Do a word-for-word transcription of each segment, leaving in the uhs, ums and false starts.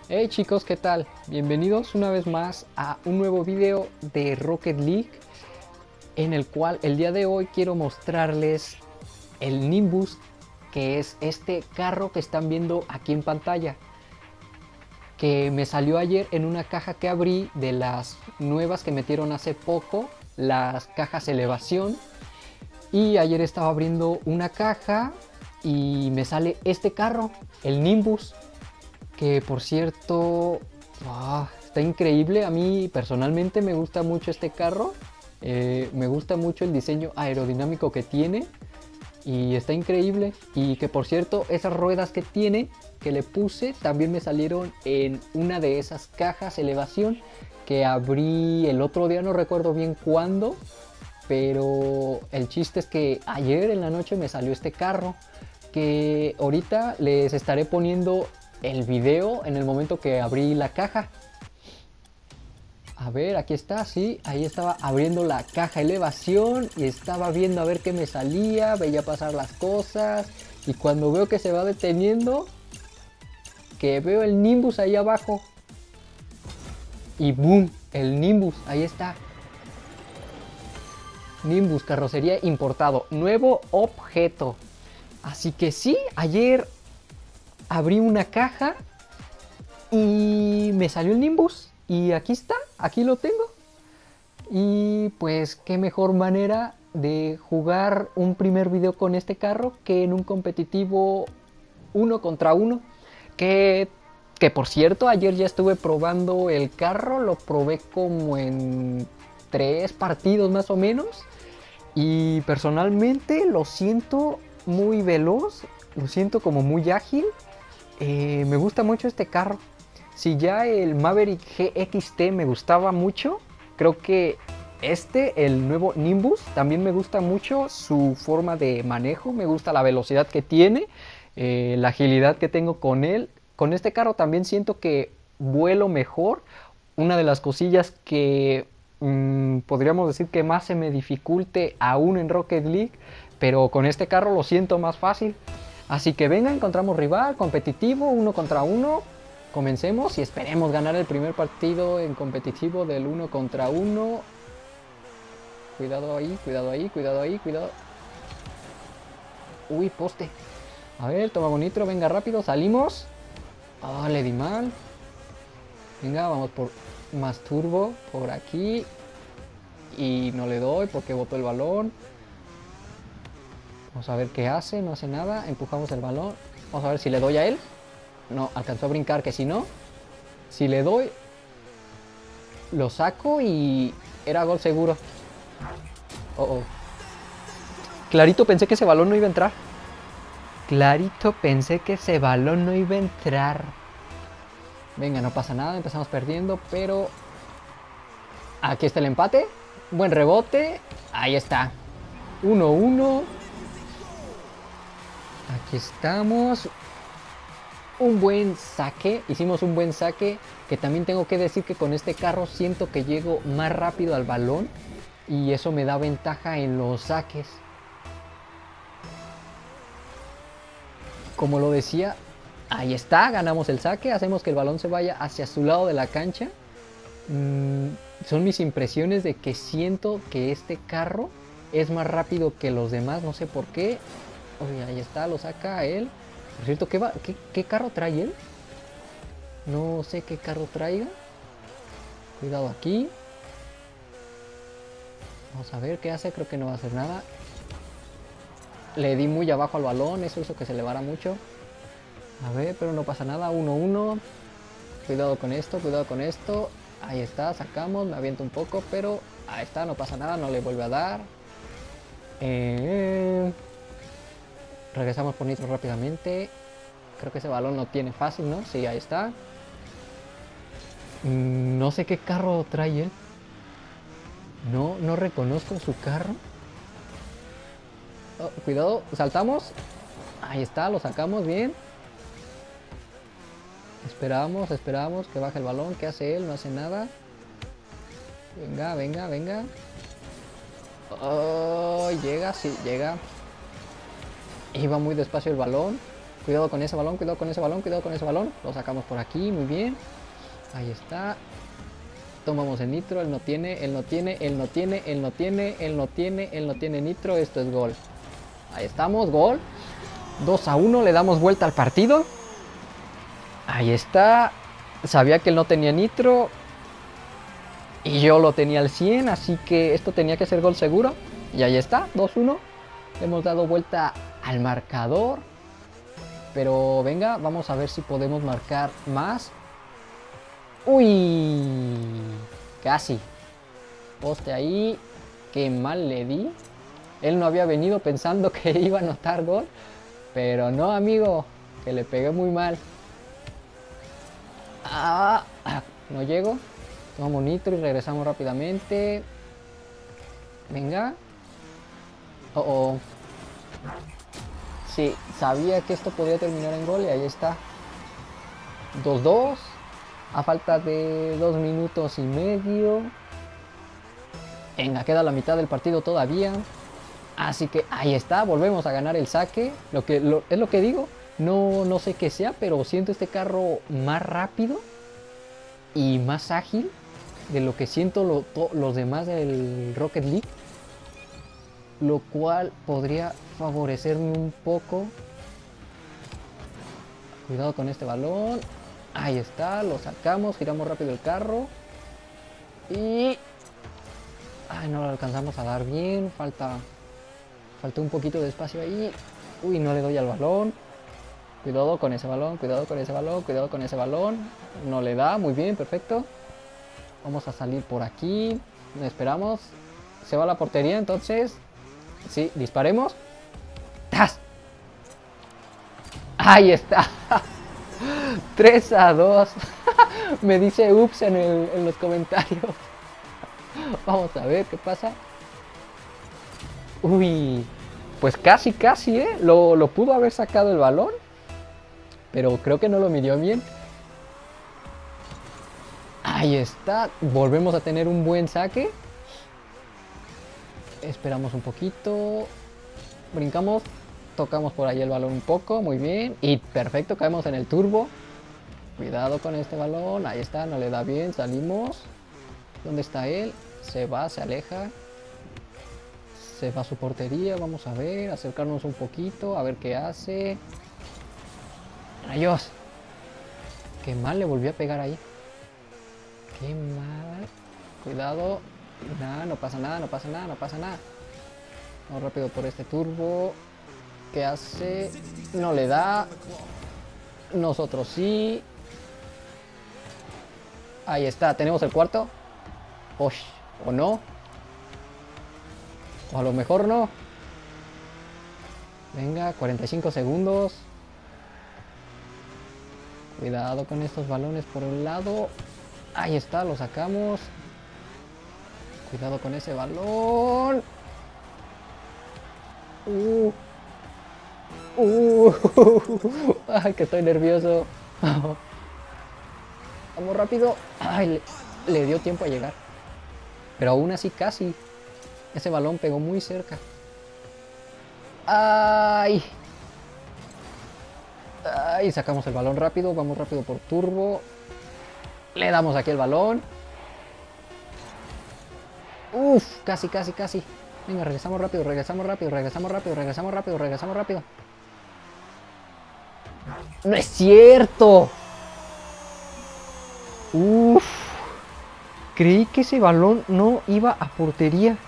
Hey chicos, ¿qué tal? Bienvenidos una vez más a un nuevo video de Rocket League, en el cual el día de hoy quiero mostrarles el Nimbus, que es este carro que están viendo aquí en pantalla, que me salió ayer en una caja que abrí de las nuevas que metieron hace poco, las cajas elevación. Y ayer estaba abriendo una caja y me sale este carro, el Nimbus, que por cierto, oh, está increíble. A mí personalmente me gusta mucho este carro, eh, me gusta mucho el diseño aerodinámico que tiene y está increíble. Y que por cierto, esas ruedas que tiene, que le puse, también me salieron en una de esas cajas elevación que abrí el otro día, no recuerdo bien cuándo, pero el chiste es que ayer en la noche me salió este carro, que ahorita les estaré poniendo el video en el momento que abrí la caja. A ver, aquí está, sí, ahí estaba abriendo la caja elevación y estaba viendo a ver qué me salía, veía pasar las cosas y cuando veo que se va deteniendo, que veo el Nimbus ahí abajo y boom, el Nimbus, ahí está. Nimbus, carrocería importado, nuevo objeto. Así que sí, ayer abrí una caja y me salió el Nimbus y aquí está, aquí lo tengo. Y pues qué mejor manera de jugar un primer video con este carro que en un competitivo uno contra uno. Que, que por cierto, ayer ya estuve probando el carro, lo probé como en tres partidos más o menos. Y personalmente lo siento muy veloz, lo siento como muy ágil. Eh, me gusta mucho este carro. Si ya el Maverick G X T me gustaba mucho, creo que este, el nuevo Nimbus, también me gusta mucho su forma de manejo. Me gusta la velocidad que tiene, eh, la agilidad que tengo con él. Con este carro también siento que vuelo mejor. Una de las cosillas que mmm, podríamos decir que más se me dificulte aún en Rocket League, pero con este carro lo siento más fácil. Así que venga, encontramos rival, competitivo, uno contra uno. Comencemos y esperemos ganar el primer partido en competitivo del uno contra uno. Cuidado ahí, cuidado ahí, cuidado ahí, cuidado. Uy, poste. A ver, toma nitro, venga rápido, salimos. Ah, oh, le di mal. Venga, vamos por más turbo por aquí. Y no le doy porque botó el balón. Vamos a ver qué hace, no hace nada. Empujamos el balón. Vamos a ver si le doy a él. No, alcanzó a brincar, que si no, si le doy, lo saco y era gol seguro. Oh, oh. Clarito pensé que ese balón no iba a entrar. Clarito pensé que ese balón no iba a entrar. Venga, no pasa nada, empezamos perdiendo, pero aquí está el empate. Buen rebote. Ahí está. uno uno. Aquí estamos. Un buen saque, hicimos un buen saque, que también tengo que decir que con este carro siento que llego más rápido al balón y eso me da ventaja en los saques. Como lo decía, ahí está, ganamos el saque, hacemos que el balón se vaya hacia su lado de la cancha. Mm, son mis impresiones de que siento que este carro es más rápido que los demás, no sé por qué. Oye, ahí está, lo saca él. Por cierto, ¿qué, va, qué, ¿qué carro trae él? No sé qué carro traiga. Cuidado aquí. Vamos a ver qué hace. Creo que no va a hacer nada. Le di muy abajo al balón. Eso hizo que se elevara mucho. A ver, pero no pasa nada. uno uno. Cuidado con esto, cuidado con esto. Ahí está, sacamos. Me aviento un poco, pero ahí está, no pasa nada. No le vuelve a dar. Eh... Regresamos por nitro rápidamente. Creo que ese balón no tiene fácil, ¿no? Sí, ahí está. No sé qué carro trae él. No, no reconozco su carro. Oh, cuidado, saltamos. Ahí está, lo sacamos bien. Esperamos, esperamos que baje el balón. ¿Qué hace él? No hace nada. Venga, venga, venga. Oh, llega, sí, llega. Iba muy despacio el balón. Cuidado con ese balón, cuidado con ese balón, cuidado con ese balón. Lo sacamos por aquí, muy bien. Ahí está. Tomamos el nitro, él no tiene, él no tiene, él no tiene, él no tiene, él no tiene, él no tiene nitro. Esto es gol. Ahí estamos, gol. dos a uno, le damos vuelta al partido. Ahí está. Sabía que él no tenía nitro. Y yo lo tenía al cien, así que esto tenía que ser gol seguro. Y ahí está, dos uno. Hemos dado vuelta al marcador. Pero venga, vamos a ver si podemos marcar más. Uy, casi. Poste ahí. Qué mal le di. Él no había venido pensando que iba a anotar gol. Pero no, amigo, que le pegué muy mal. Ah, no llego. Tomamos nitro y regresamos rápidamente. Venga. Oh, oh. Sí, sabía que esto podía terminar en gol y ahí está. dos dos. A falta de dos minutos y medio. Venga, queda la mitad del partido todavía. Así que ahí está, volvemos a ganar el saque. Lo que, lo, es lo que digo. No, no sé qué sea, pero siento este carro más rápido y más ágil de lo que siento lo, to, los demás del Rocket League. Lo cual podría favorecerme un poco. Cuidado con este balón. Ahí está, lo sacamos, giramos rápido el carro. Y... ay, no lo alcanzamos a dar bien. Falta... faltó un poquito de espacio ahí. Uy, no le doy al balón. Cuidado con ese balón, cuidado con ese balón, cuidado con ese balón. No le da, muy bien, perfecto. Vamos a salir por aquí. Esperamos. Se va a la portería, entonces... sí, disparemos. ¡Tas! Ahí está. tres a dos. Me dice ups en, el, en los comentarios. Vamos a ver qué pasa. Uy, pues casi, casi, ¿eh? Lo, lo pudo haber sacado el balón, pero creo que no lo midió bien. Ahí está. Volvemos a tener un buen saque. Esperamos un poquito. Brincamos. Tocamos por ahí el balón un poco. Muy bien. Y perfecto, caemos en el turbo. Cuidado con este balón. Ahí está, no le da bien. Salimos. ¿Dónde está él? Se va, se aleja. Se va a su portería. Vamos a ver. Acercarnos un poquito. A ver qué hace. ¡Rayos! Qué mal le volvió a pegar ahí. Qué mal. Cuidado. Nada, no pasa nada, no pasa nada, no pasa nada. Vamos rápido por este turbo. ¿Qué hace? No le da. Nosotros sí. Ahí está, tenemos el cuarto. Osh, o no. O a lo mejor no. Venga, cuarenta y cinco segundos. Cuidado con estos balones por un lado. Ahí está, lo sacamos. Cuidado con ese balón. Uh. Uh. Ay, que estoy nervioso. Vamos rápido. Ay, le, le dio tiempo a llegar. Pero aún así casi. Ese balón pegó muy cerca. Ay. Ay, sacamos el balón rápido. Vamos rápido por turbo. Le damos aquí el balón. Uf, casi, casi, casi. Venga, regresamos rápido, regresamos rápido, regresamos rápido, regresamos rápido, regresamos rápido. ¡No es cierto! Uf. Creí que ese balón no iba a portería.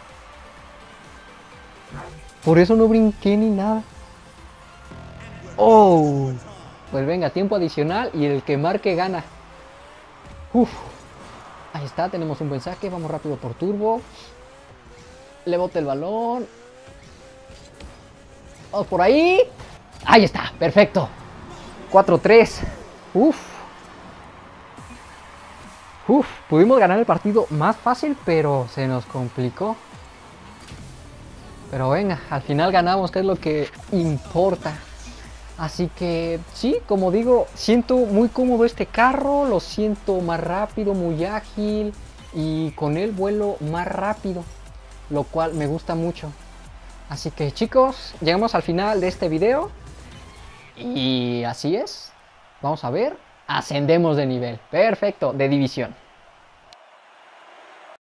Por eso no brinqué ni nada. ¡Oh! Pues venga, tiempo adicional y el que marque gana. Uf. Ahí está, tenemos un buen saque. Vamos rápido por turbo. Le bote el balón. Vamos por ahí. Ahí está, perfecto. cuatro tres. Uf. Uf, pudimos ganar el partido más fácil, pero se nos complicó. Pero venga, al final ganamos, que es lo que importa. Así que sí, como digo, siento muy cómodo este carro, lo siento más rápido, muy ágil y con él vuelo más rápido, lo cual me gusta mucho. Así que chicos, llegamos al final de este video. Y así es. Vamos a ver. Ascendemos de nivel. Perfecto, de división.